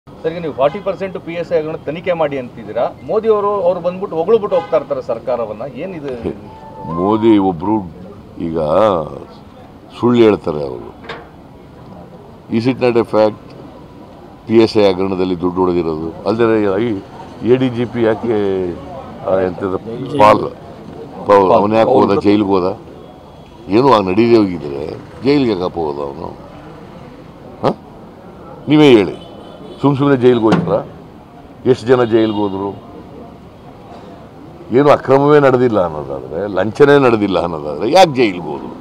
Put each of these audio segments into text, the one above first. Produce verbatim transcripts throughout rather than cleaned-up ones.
ಸರಿ, ನೀವು forty percent P S I ತನಿಖೆ ಮಾಡಿ ಅಂತಿದ್ದೀರಾ. ಮೋದಿ ಅವರು ಅವ್ರು ಬಂದ್ಬಿಟ್ಟು ಹೊಗಳ್ಬಿಟ್ಟು ಹೋಗ್ತಾ ಇರ್ತಾರೆ ಸರ್ಕಾರವನ್ನ. ಏನಿದೆ ಮೋದಿ ಒಬ್ರು ಈಗ ಸುಳ್ಳು ಹೇಳ್ತಾರೆ ಅವರು. Is it not a fact? P S I ಹಗರಣದಲ್ಲಿ ದುಡ್ಡು ಹೊಡೆದಿರೋದು ಅಲ್ಲದೆ ಎ ಡಿ ಜಿ ಪಿ ಯಾಕೆ ಎಂಥದ್ದು ಪಾಲ್ ಅವನು ಯಾಕೆ ಹೋದ ಜೈಲಿಗೆ ಹೋದ? ಏನು ಆಗ ನಡೀದೇ ಹೋಗಿದ್ರೆ ಜೈಲಿಗೆ ಯಾಕಪ್ಪ ಹೋದ ಅವನು? ಹಾಂ, ನೀವೇ ಹೇಳಿ. ಸುಮ್ಮ ಸುಮ್ಮನೆ ಜೈಲಿಗೆ ಹೋಯ್ತಾರ? ಎಷ್ಟು ಜನ ಜೈಲಿಗೆ ಹೋದ್ರು? ಏನು ಅಕ್ರಮವೇ ನಡೆದಿಲ್ಲ ಅನ್ನೋದಾದರೆ, ಲಂಚನೇ ನಡೆದಿಲ್ಲ ಅನ್ನೋದಾದರೆ ಯಾಕೆ ಜೈಲಿಗೆ ಹೋದ್ರು?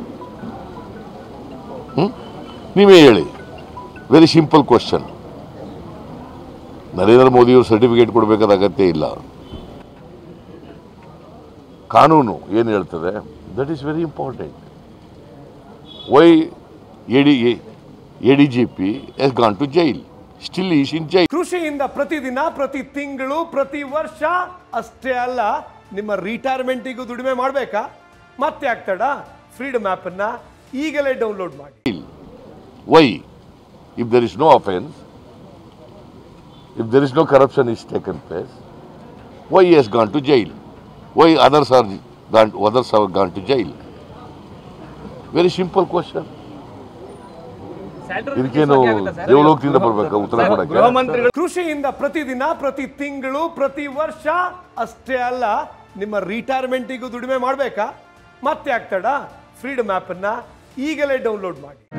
ಹ್ಞೂ, ನೀವೇ ಹೇಳಿ. Very simple question. ನರೇಂದ್ರ ಮೋದಿಯವರು ಸರ್ಟಿಫಿಕೇಟ್ ಕೊಡಬೇಕಾದ ಅಗತ್ಯ ಇಲ್ಲ. ಕಾನೂನು ಏನು ಹೇಳ್ತದೆ, that is very important. Why A D A D G P S gone to jail, still is in jail. ಕೃಷಿಯಿಂದ ಪ್ರತಿದಿನ, ಪ್ರತಿ ತಿಂಗಳು, ಪ್ರತಿ ವರ್ಷ ಅಷ್ಟೇ ಅಲ್ಲ, ನಿಮ್ಮ ರಿಟೈರ್ಮೆಂಟಿಗೂ ದುಡಿಮೆ ಮಾಡಬೇಕಾ? ಮತ್ತೆ ಆಗ್ತಡ ಫ್ರೀಡಮ್ ಆ್ಯಪ್ ಅನ್ನ ಈಗಲೇ ಡೌನ್ಲೋಡ್ ಮಾಡಿ. Why if there is no offence, if there is no corruption is taken place, why he has gone to jail? Why others are gone, others have gone to jail? Very simple question. ಇದಕ್ಕೇನು ದೇವಲೋಕದಿಂದ ಬರಬೇಕಾ ಉತ್ತರ ಕೊಡಕ್ಕೆ? ಕೃಷಿಯಿಂದ ಪ್ರತಿದಿನ, ಪ್ರತಿ ತಿಂಗಳು, ಪ್ರತಿ ವರ್ಷ ಅಷ್ಟೇ ಅಲ್ಲ, ನಿಮ್ಮ ರಿಟೈರ್ಮೆಂಟಿಗೂ ದುಡಿಮೆ ಮಾಡಬೇಕಾ? ಮತ್ತೆ ಆಗ್ತಡ ಫ್ರೀಡಮ್ ಆ್ಯಪ್ ಅನ್ನ ಈಗಲೇ ಡೌನ್ಲೋಡ್ ಮಾಡಿ.